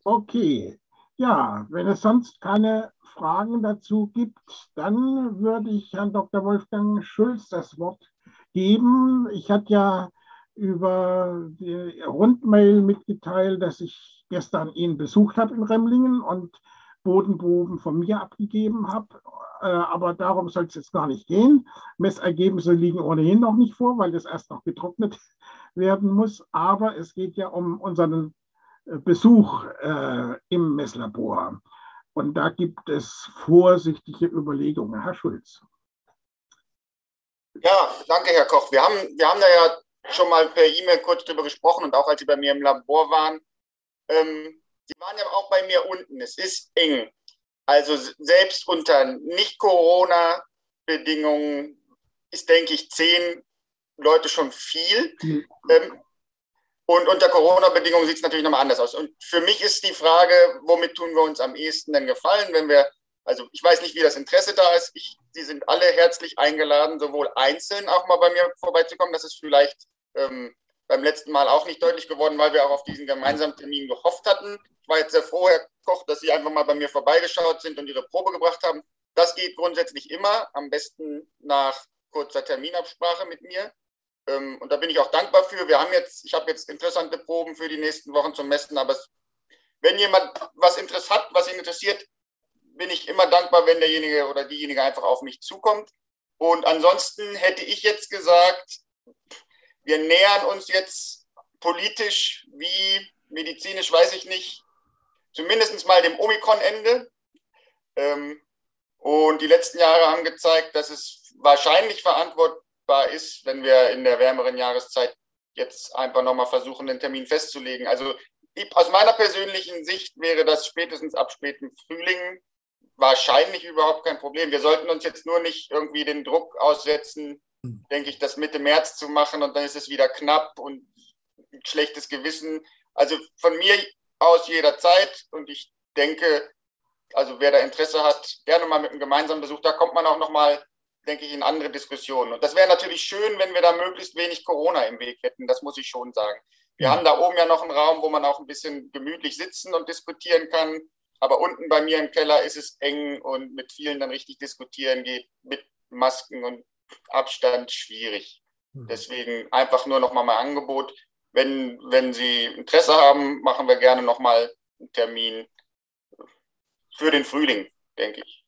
Okay, ja, wenn es sonst keine Fragen dazu gibt, dann würde ich Herrn Dr. Wolfgang Schulz das Wort geben. Ich hatte ja über die Rundmail mitgeteilt, dass ich gestern ihn besucht habe in Remlingen und Bodenproben von mir abgegeben habe. Aber darum soll es jetzt gar nicht gehen. Messergebnisse liegen ohnehin noch nicht vor, weil das erst noch getrocknet werden muss. Aber es geht ja um unseren Besuch im Messlabor. Und da gibt es vorsichtige Überlegungen. Herr Schulz. Ja, danke, Herr Koch. Wir haben da ja schon mal per E-Mail kurz drüber gesprochen und auch als Sie bei mir im Labor waren. Sie waren ja auch bei mir unten. Es ist eng. Also selbst unter Nicht-Corona-Bedingungen ist, denke ich, 10 Leute schon viel. Und unter Corona-Bedingungen sieht es natürlich nochmal anders aus. Und für mich ist die Frage, womit tun wir uns am ehesten denn gefallen, wenn wir, also ich weiß nicht, wie das Interesse da ist. Sie sind alle herzlich eingeladen, sowohl einzeln auch mal bei mir vorbeizukommen. Das ist vielleicht beim letzten Mal auch nicht deutlich geworden, weil wir auch auf diesen gemeinsamen Termin gehofft hatten. Ich war jetzt sehr froh, Herr Koch, dass Sie einfach mal bei mir vorbeigeschaut sind und Ihre Probe gebracht haben. Das geht grundsätzlich immer, am besten nach kurzer Terminabsprache mit mir. Und da bin ich auch dankbar für. Ich habe jetzt interessante Proben für die nächsten Wochen zum Messen, aber wenn jemand was ihn interessiert, bin ich immer dankbar, wenn derjenige oder diejenige einfach auf mich zukommt. Und ansonsten hätte ich jetzt gesagt, wir nähern uns jetzt politisch wie medizinisch, weiß ich nicht, zumindest mal dem Omikron-Ende. Und die letzten Jahre haben gezeigt, dass es wahrscheinlich verantwortbar ist, wenn wir in der wärmeren Jahreszeit jetzt einfach nochmal versuchen, den Termin festzulegen. Also aus meiner persönlichen Sicht wäre das spätestens ab spätem Frühling wahrscheinlich überhaupt kein Problem. Wir sollten uns jetzt nur nicht irgendwie den Druck aussetzen, denke ich, das Mitte März zu machen und dann ist es wieder knapp und ein schlechtes Gewissen. Also von mir aus jederzeit und ich denke, also wer da Interesse hat, gerne mal mit einem gemeinsamen Besuch, da kommt man auch nochmal, denke ich, in andere Diskussionen. Und das wäre natürlich schön, wenn wir da möglichst wenig Corona im Weg hätten, das muss ich schon sagen. Wir haben da oben ja noch einen Raum, wo man auch ein bisschen gemütlich sitzen und diskutieren kann, aber unten bei mir im Keller ist es eng und mit vielen dann richtig diskutieren geht, mit Masken und Abstand schwierig. Deswegen einfach nur nochmal mein Angebot. Wenn Sie Interesse haben, machen wir gerne nochmal einen Termin für den Frühling, denke ich.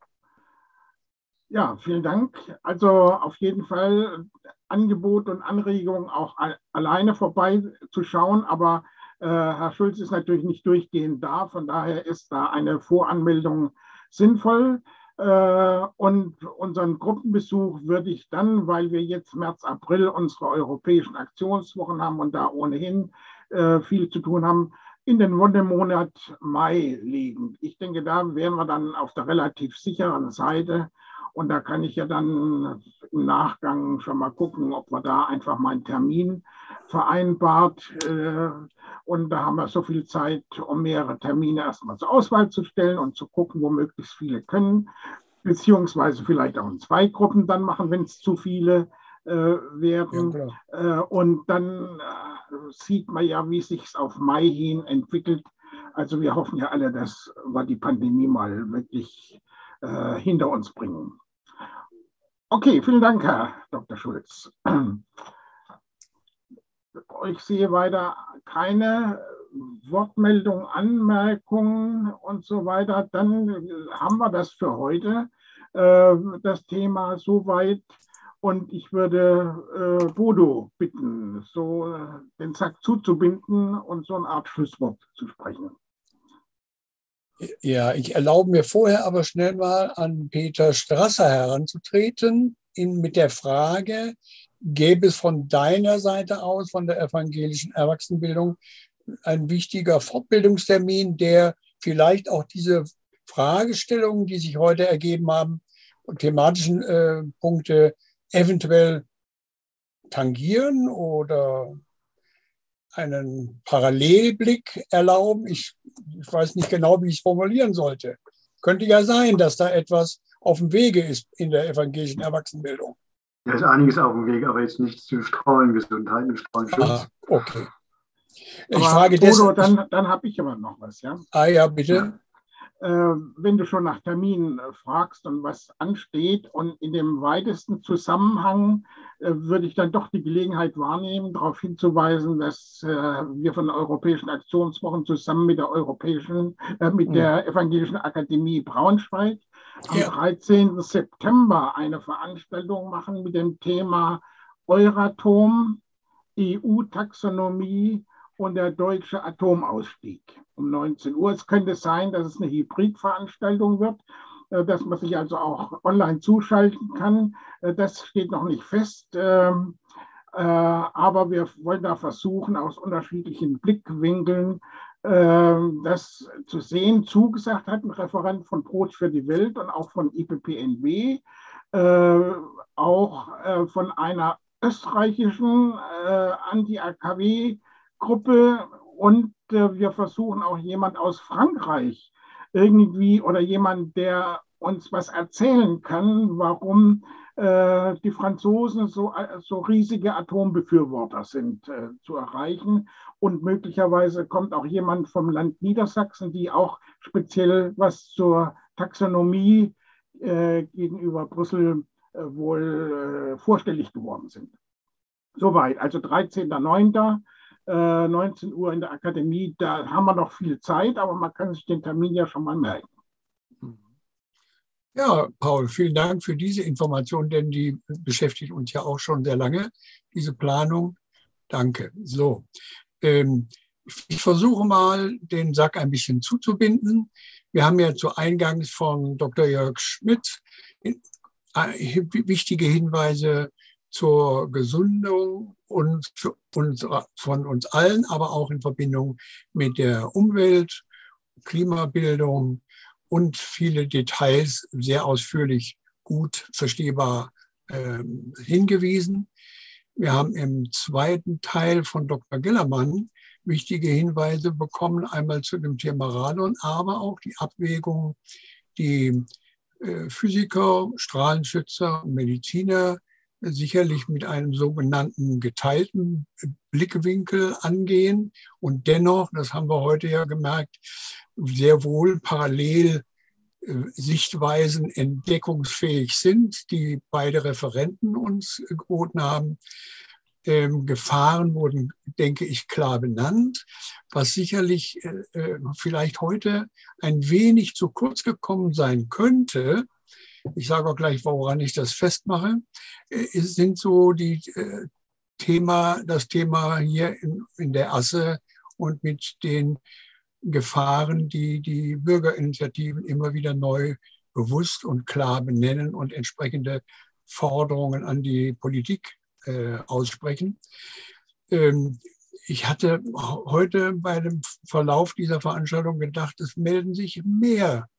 Ja, vielen Dank. Also auf jeden Fall Angebot und Anregung auch alleine vorbeizuschauen, aber Herr Schulz ist natürlich nicht durchgehend da, von daher ist da eine Voranmeldung sinnvoll. Und unseren Gruppenbesuch würde ich dann, weil wir jetzt März, April unsere europäischen Aktionswochen haben und da ohnehin viel zu tun haben, in den Monat Mai legen. Ich denke, da wären wir dann auf der relativ sicheren Seite. Und da kann ich ja dann im Nachgang schon mal gucken, ob wir da einfach mal einen Termin vereinbart. Und da haben wir so viel Zeit, um mehrere Termine erstmal zur Auswahl zu stellen und zu gucken, wo möglichst viele können. Beziehungsweise vielleicht auch in 2 Gruppen dann machen, wenn es zu viele werden. Ja, und dann sieht man ja, wie sich es auf Mai hin entwickelt. Also wir hoffen ja alle, dass wir die Pandemie mal wirklich hinter uns bringen. Okay, vielen Dank, Herr Dr. Schulz. Ich sehe weiter keine Wortmeldung, Anmerkungen und so weiter. Dann haben wir das für heute, das Thema soweit. Und ich würde Bodo bitten, so den Sack zuzubinden und so eine Art Schlusswort zu sprechen. Ja, ich erlaube mir vorher aber schnell mal an Peter Strasser heranzutreten, mit der Frage, gäbe es von deiner Seite aus, von der evangelischen Erwachsenenbildung, ein wichtiger Fortbildungstermin, der vielleicht auch diese Fragestellungen, die sich heute ergeben haben, und thematischen Punkte eventuell tangieren oder einen Parallelblick erlauben? Ich weiß nicht genau, wie ich es formulieren sollte. Könnte ja sein, dass da etwas auf dem Wege ist in der evangelischen Erwachsenenbildung. Da ist einiges auf dem Weg, aber jetzt nichts zu Strahlengesundheit und Strahlenschutz. Okay. Ich frage Bodo, dann habe ich aber noch was, ja. Ja, bitte. Wenn du schon nach Terminen fragst und was ansteht und in dem weitesten Zusammenhang würde ich dann doch die Gelegenheit wahrnehmen, darauf hinzuweisen, dass wir von den Europäischen Aktionswochen zusammen mit mit der Evangelischen Akademie Braunschweig am 13. September eine Veranstaltung machen mit dem Thema Euratom, EU-Taxonomie und der deutsche Atomausstieg um 19 Uhr. Es könnte sein, dass es eine Hybridveranstaltung wird, dass man sich also auch online zuschalten kann. Das steht noch nicht fest, aber wir wollen da versuchen, aus unterschiedlichen Blickwinkeln das zu sehen. Zugesagt hat ein Referent von Brot für die Welt und auch von IPPNW, auch von einer österreichischen Anti-AKW-Gruppe und wir versuchen auch jemand aus Frankreich irgendwie oder jemand, der uns was erzählen kann, warum die Franzosen so riesige Atombefürworter sind, zu erreichen. Und möglicherweise kommt auch jemand vom Land Niedersachsen, die auch speziell was zur Taxonomie gegenüber Brüssel wohl vorstellig geworden sind. Soweit, also 13.09. 19 Uhr in der Akademie, da haben wir noch viel Zeit, aber man kann sich den Termin ja schon mal merken. Ja, Paul, vielen Dank für diese Information, denn die beschäftigt uns ja auch schon sehr lange, diese Planung. Danke. So, ich versuche mal, den Sack ein bisschen zuzubinden. Wir haben ja zu Eingangs von Dr. Jörg Schmidt wichtige Hinweise zur Gesundung und von uns allen, aber auch in Verbindung mit der Umwelt, Klimabildung und viele Details sehr ausführlich, gut verstehbar hingewiesen. Wir haben im zweiten Teil von Dr. Gillermann wichtige Hinweise bekommen, einmal zu dem Thema Radon, aber auch die Abwägung, die Physiker, Strahlenschützer, Mediziner sicherlich mit einem sogenannten geteilten Blickwinkel angehen und dennoch, das haben wir heute ja gemerkt, sehr wohl parallel Sichtweisen entdeckungsfähig sind, die beide Referenten uns geboten haben. Gefahren wurden, denke ich, klar benannt, was sicherlich vielleicht heute ein wenig zu kurz gekommen sein könnte. Ich sage auch gleich, woran ich das festmache, sind so das Thema hier in der Asse und mit den Gefahren, die die Bürgerinitiativen immer wieder neu bewusst und klar benennen und entsprechende Forderungen an die Politik aussprechen. Ich hatte heute bei dem Verlauf dieser Veranstaltung gedacht, es melden sich mehr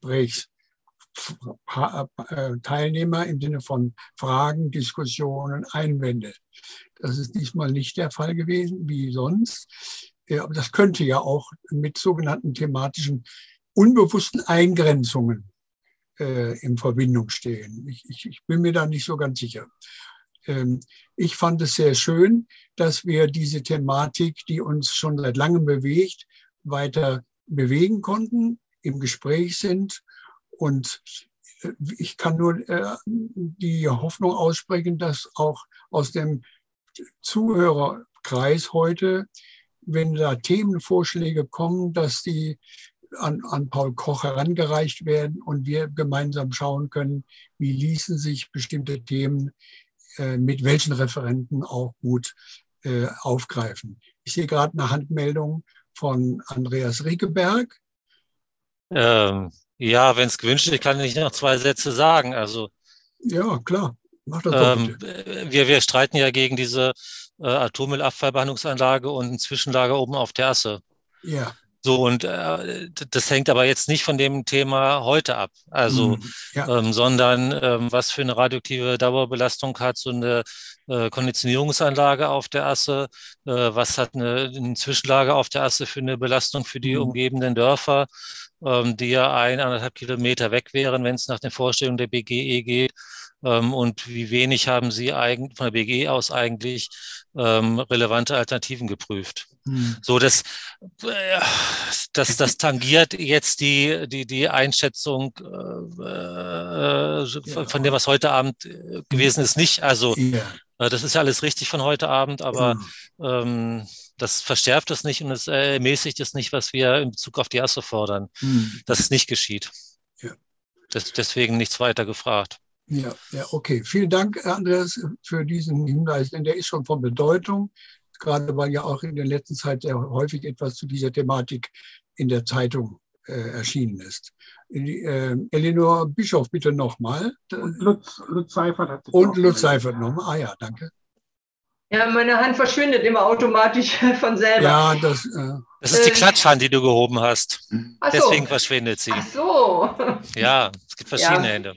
Gesprächsteilnehmer im Sinne von Fragen, Diskussionen, Einwände. Das ist diesmal nicht der Fall gewesen, wie sonst. Aber das könnte ja auch mit sogenannten thematischen unbewussten Eingrenzungen in Verbindung stehen. Ich bin mir da nicht so ganz sicher. Ich fand es sehr schön, dass wir diese Thematik, die uns schon seit langem bewegt, weiter bewegen konnten, im Gespräch sind. Und ich kann nur die Hoffnung aussprechen, dass auch aus dem Zuhörerkreis heute, wenn da Themenvorschläge kommen, dass die an Paul Koch herangereicht werden und wir gemeinsam schauen können, wie ließen sich bestimmte Themen mit welchen Referenten auch gut aufgreifen. Ich sehe gerade eine Handmeldung von Andreas Riekeberg. Ja, wenn es gewünscht ist, kann ich noch 2 Sätze sagen. Also, ja, klar. Mach das doch bitte. Wir streiten ja gegen diese Atommüllabfallbehandlungsanlage und ein Zwischenlager oben auf der Asse. Ja. So, und das hängt aber jetzt nicht von dem Thema heute ab. Also, sondern was für eine radioaktive Dauerbelastung hat so eine Konditionierungsanlage auf der Asse, was hat ein Zwischenlager auf der Asse für eine Belastung für die umgebenden Dörfer, die ja 1,5 Kilometer weg wären, wenn es nach den Vorstellungen der BGE geht. und wie wenig haben Sie von der BG aus eigentlich relevante Alternativen geprüft? So, das tangiert jetzt die Einschätzung von dem, was heute Abend gewesen ist, nicht. Also das ist ja alles richtig von heute Abend, aber das verschärft es nicht und es ermäßigt es nicht, was wir in Bezug auf die Asse fordern, dass es nicht geschieht. Ja. Deswegen nichts weiter gefragt. Ja, okay. Vielen Dank, Andreas, für diesen Hinweis, denn der ist schon von Bedeutung, gerade weil ja auch in der letzten Zeit sehr häufig etwas zu dieser Thematik in der Zeitung erschienen ist. Elinor Bischof, bitte nochmal. Und Lutz Seifert hat sich Und Lutz Seifert nochmal. Ah ja, danke. Ja, meine Hand verschwindet immer automatisch von selber. Ja, das ist die Klatschhand, die du gehoben hast. Ach so. Deswegen verschwindet sie. Ach so. Ja, es gibt verschiedene Hände.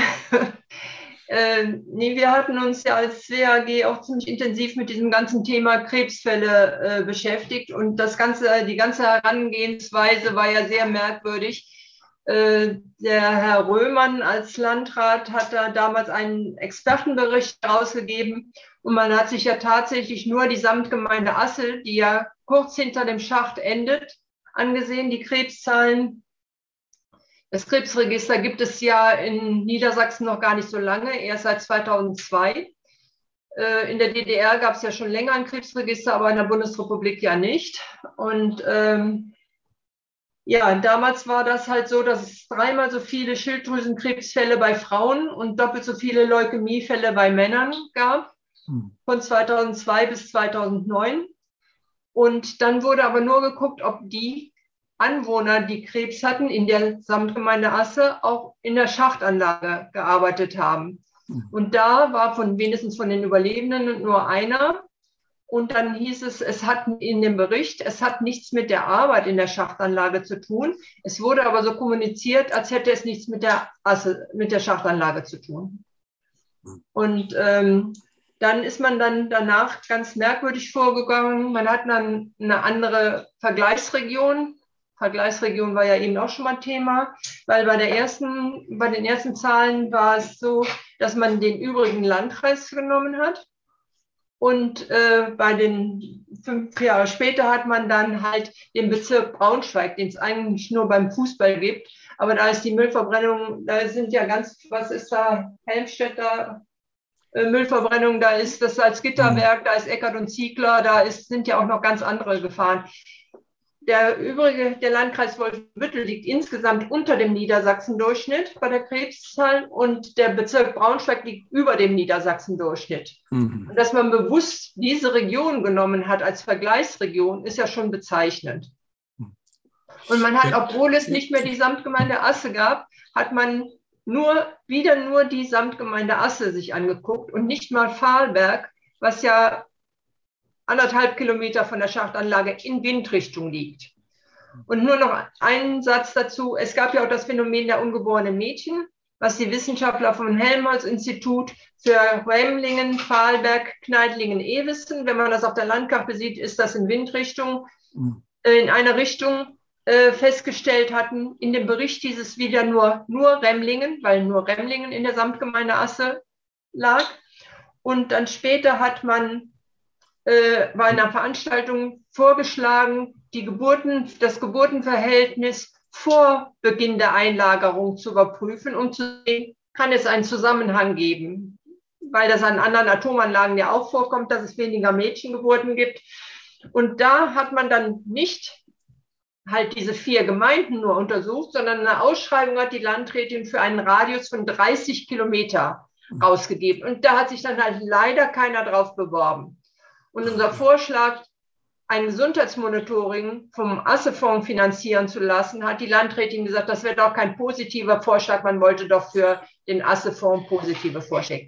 Nee, wir hatten uns ja als WAG auch ziemlich intensiv mit diesem ganzen Thema Krebsfälle beschäftigt und die ganze Herangehensweise war ja sehr merkwürdig. Der Herr Röhmann als Landrat hat da damals einen Expertenbericht herausgegeben und man hat sich ja tatsächlich nur die Samtgemeinde Assel, die ja kurz hinter dem Schacht endet, angesehen, die Krebszahlen. Das Krebsregister gibt es ja in Niedersachsen noch gar nicht so lange, erst seit 2002. In der DDR gab es ja schon länger ein Krebsregister, aber in der Bundesrepublik ja nicht. Und damals war das halt so, dass es 3-mal so viele Schilddrüsenkrebsfälle bei Frauen und doppelt so viele Leukämiefälle bei Männern gab, von 2002 bis 2009. Und dann wurde aber nur geguckt, ob die Anwohner, die Krebs hatten, in der Samtgemeinde Asse auch in der Schachtanlage gearbeitet haben. Und da war wenigstens von den Überlebenden nur einer. Und dann hieß es hat in dem Bericht, es hat nichts mit der Arbeit in der Schachtanlage zu tun. Es wurde aber so kommuniziert, als hätte es nichts mit der Schachtanlage zu tun. Und dann ist man dann danach ganz merkwürdig vorgegangen. Man hat dann eine andere Vergleichsregion. Vergleichsregion war ja eben auch schon mal Thema, weil bei den ersten Zahlen war es so, dass man den übrigen Landkreis genommen hat. Und bei den 5 Jahre später hat man dann halt den Bezirk Braunschweig, den es eigentlich nur beim Fußball gibt. Aber da ist die Müllverbrennung, da sind ja was ist da, Helmstedter Müllverbrennung, da ist das Salzgitterwerk, da ist Eckert und Ziegler, sind ja auch noch ganz andere Gefahren. Der Landkreis Wolfenbüttel liegt insgesamt unter dem Niedersachsen-Durchschnitt bei der Krebszahl und der Bezirk Braunschweig liegt über dem Niedersachsen-Durchschnitt. Und dass man bewusst diese Region genommen hat als Vergleichsregion, ist ja schon bezeichnend. Und man hat, obwohl es nicht mehr die Samtgemeinde Asse gab, hat man wieder nur die Samtgemeinde Asse sich angeguckt und nicht mal Vahlberg, was ja 1,5 Kilometer von der Schachtanlage in Windrichtung liegt. Und nur noch einen Satz dazu. Es gab ja auch das Phänomen der ungeborenen Mädchen, was die Wissenschaftler vom Helmholtz-Institut für Remlingen, Vahlberg, Kneidlingen, wissen. Wenn man das auf der Landkarte sieht, ist das in Windrichtung, in eine Richtung festgestellt hatten. In dem Bericht hieß es wieder nur Remlingen, weil nur Remlingen in der Samtgemeinde Asse lag. Und dann später hat man bei einer Veranstaltung vorgeschlagen, das Geburtenverhältnis vor Beginn der Einlagerung zu überprüfen, um zu sehen, kann es einen Zusammenhang geben, weil das an anderen Atomanlagen ja auch vorkommt, dass es weniger Mädchengeburten gibt. Und da hat man dann nicht halt diese 4 Gemeinden nur untersucht, sondern eine Ausschreibung hat die Landrätin für einen Radius von 30 Kilometer rausgegeben. Und da hat sich dann halt leider keiner drauf beworben. Und unser Vorschlag, ein Gesundheitsmonitoring vom Assefonds finanzieren zu lassen, hat die Landrätin gesagt, das wäre doch kein positiver Vorschlag, man wollte doch für den Assefonds positive Vorschläge.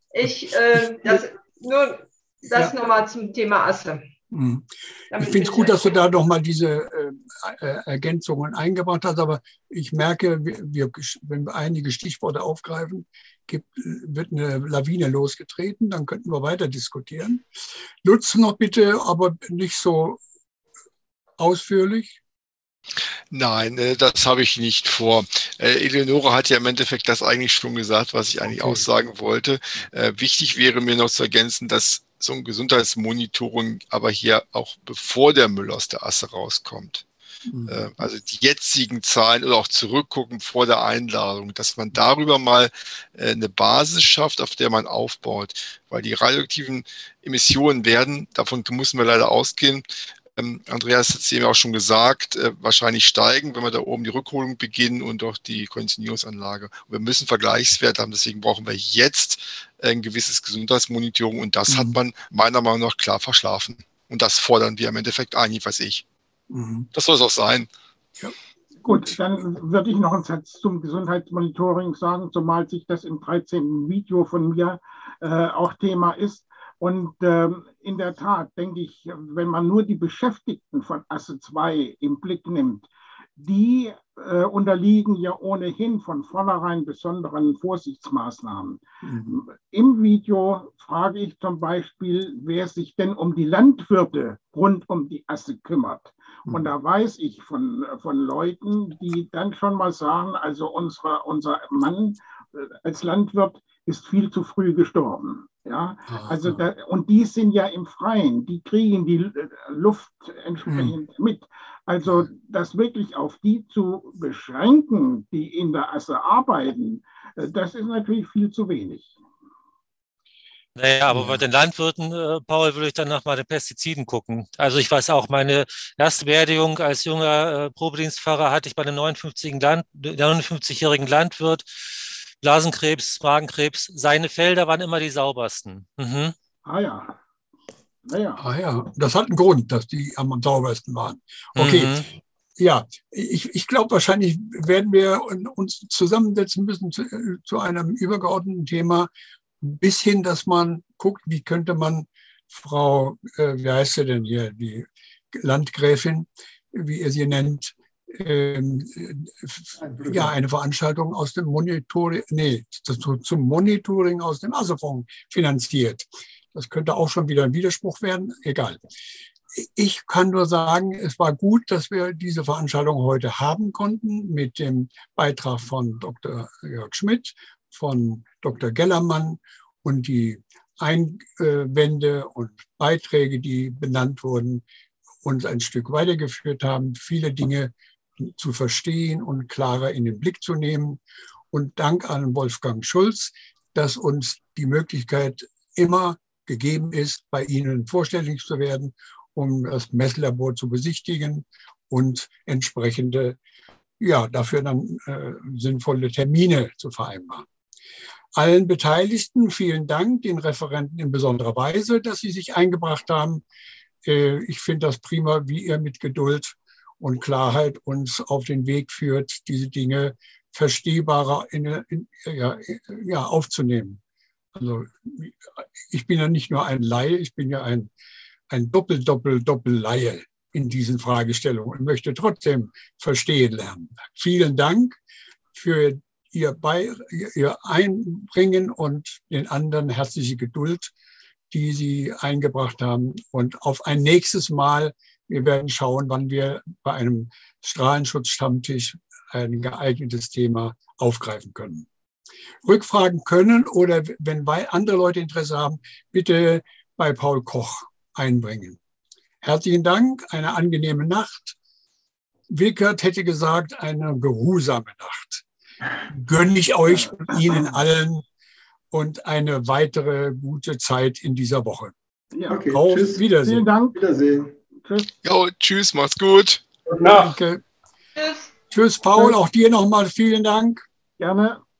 Das nochmal zum Thema Asse. Ich finde es gut, dass du da nochmal diese Ergänzungen eingebracht hast, aber ich merke, wenn wir einige Stichworte aufgreifen, wird eine Lawine losgetreten, dann könnten wir weiter diskutieren. Lutz noch bitte, aber nicht so ausführlich. Nein, das habe ich nicht vor. Eleonore hat ja im Endeffekt das eigentlich schon gesagt, was ich eigentlich aussagen wollte. Wichtig wäre mir noch zu ergänzen, dass so ein Gesundheitsmonitoring aber hier auch bevor der Müll aus der Asse rauskommt. Also die jetzigen Zahlen oder auch zurückgucken vor der Einladung, dass man darüber mal eine Basis schafft, auf der man aufbaut. Weil die radioaktiven Emissionen werden, davon müssen wir leider ausgehen, Andreas hat es eben auch schon gesagt, wahrscheinlich steigen, wenn wir da oben die Rückholung beginnen und auch die Konditionierungsanlage. Und wir müssen Vergleichswerte haben, deswegen brauchen wir jetzt ein gewisses Gesundheitsmonitoring und das hat man meiner Meinung nach klar verschlafen. Und das fordern wir im Endeffekt ein, jedenfalls ich. Das soll es auch sein. Ja. Gut, dann würde ich noch einen Satz zum Gesundheitsmonitoring sagen, zumal sich das im 13. Video von mir auch Thema ist. Und in der Tat denke ich, wenn man nur die Beschäftigten von Asse 2 im Blick nimmt, die unterliegen ja ohnehin von vornherein besonderen Vorsichtsmaßnahmen. Im Video frage ich zum Beispiel, wer sich denn um die Landwirte rund um die Asse kümmert. Und da weiß ich von Leuten, die dann schon mal sagen, also unser Mann als Landwirt ist viel zu früh gestorben. Ja, also und die sind ja im Freien, die kriegen die Luft entsprechend mit. Also das wirklich auf die zu beschränken, die in der Asse arbeiten, das ist natürlich viel zu wenig. Naja, aber bei den Landwirten, Paul, würde ich dann nach den Pestiziden gucken. Also ich weiß auch, meine erste Beerdigung als junger Probedienstfahrer hatte ich bei einem 59-jährigen Landwirt, Blasenkrebs, Magenkrebs. Seine Felder waren immer die saubersten. Ah ja. Naja. Ah ja, das hat einen Grund, dass die am saubersten waren. Okay. Ja, ich glaube, wahrscheinlich werden wir uns zusammensetzen müssen zu einem übergeordneten Thema, bis hin, dass man guckt, wie könnte man Frau, wie heißt sie denn hier, die Landgräfin, wie ihr sie nennt, ja, eine Veranstaltung aus dem Monitoring, zum Monitoring aus dem Assefonds finanziert. Das könnte auch schon wieder ein Widerspruch werden, egal. Ich kann nur sagen, es war gut, dass wir diese Veranstaltung heute haben konnten mit dem Beitrag von Dr. Jörg Schmidt, von Dr. Gellermann und die Einwände und Beiträge, die benannt wurden, uns ein Stück weitergeführt haben, viele Dinge zu verstehen und klarer in den Blick zu nehmen. Und Dank an Wolfgang Schulz, dass uns die Möglichkeit immer gegeben ist, bei Ihnen vorstellig zu werden, um das Messlabor zu besichtigen und entsprechende, ja, dafür dann sinnvolle Termine zu vereinbaren. Allen Beteiligten vielen Dank, den Referenten in besonderer Weise, dass sie sich eingebracht haben. Ich finde das prima, wie ihr mit Geduld und Klarheit uns auf den Weg führt, diese Dinge verstehbarer aufzunehmen. Also ich bin ja nicht nur ein Laie, ich bin ja ein Doppel-Laie in diesen Fragestellungen und möchte trotzdem verstehen lernen. Vielen Dank für Ihr Einbringen und den anderen herzliche Geduld, die Sie eingebracht haben. Und auf ein nächstes Mal, wir werden schauen, wann wir bei einem Strahlenschutzstammtisch ein geeignetes Thema aufgreifen können. Rückfragen können oder wenn andere Leute Interesse haben, bitte bei Paul Koch einbringen. Herzlichen Dank, eine angenehme Nacht. Wickert hätte gesagt, eine geruhsame Nacht. Gönne ich euch Ihnen allen und eine weitere gute Zeit in dieser Woche. Ja, okay. Auf Wiedersehen. Vielen Dank. Wiedersehen. Tschüss. Jo, tschüss, macht's gut. Danke. Tschüss, Paul. Auch dir nochmal vielen Dank. Gerne.